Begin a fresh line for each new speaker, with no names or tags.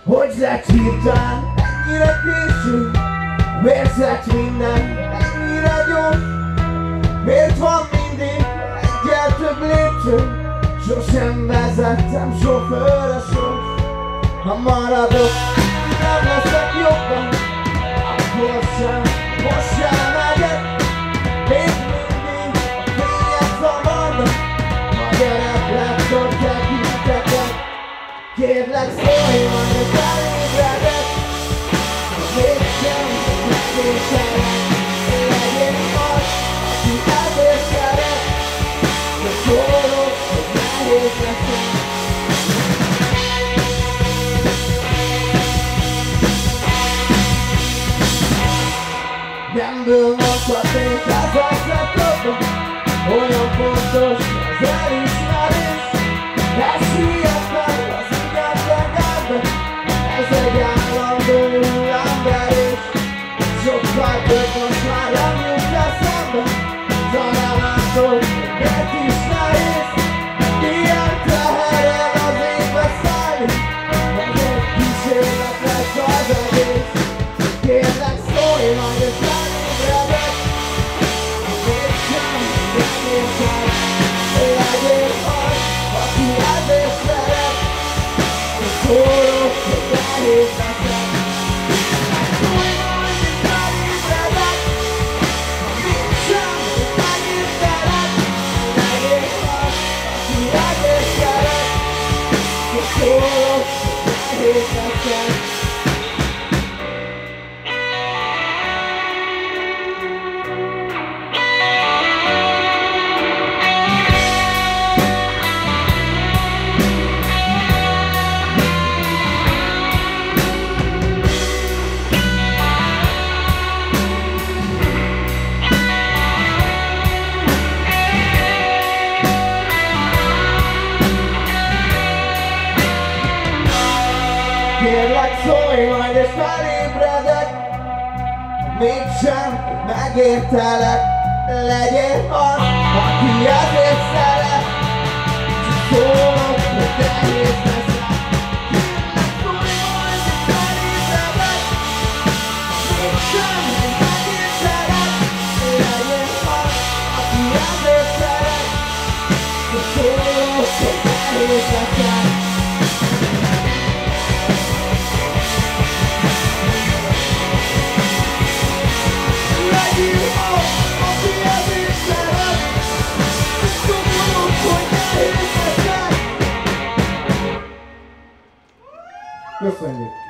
Hogy lett hirtelen ennyire késő? Miért lett minden ennyire gyors? Miért van mindig egyel több lépcső? Sosem vezettem sofőrre sors. Ha maradok, nem leszek jobban, akkor sem, most sem megyek. Még mindig a fények zavarnak, a gyerek laptop tekinteket. Kérlek szólj, majd hogy elébredek, mégsem megkészselek. Legyél az, aki ezért szeret, de szólok, hogy nehéz leszek. Nemből mondhatnék ezekre többet, olyan fontos az elismerés. Ez hihetetlen az ügyetlen ember, ez egy állandó emberés. Sokkal több most már nem jut eszembe, talán látod, hogy miért is nehéz. Ilyen teherrel az égbe szállni, ezért kísérlet lesz az egész. Kérlek szólj majd, és elébredek, mégsem megérted. Legyél az, aki ezért szeret, és szólok, hogy nehéz leszek. Szólj majd, és elébredek, mégsem megérted. Legyél az, aki ezért szeret, és szólok, hogy nehéz leszek. Kérlek szólj majd, és felébredek, mégsem megértelek. Legyél az, aki ezért szeret, csak szólok, hogy nehéz leszek. Kérlek szólj majd, és felébredek, mégsem megértelek. Legyél az, aki ezért szeret, csak szólok, hogy nehéz leszek.
Köszönjük!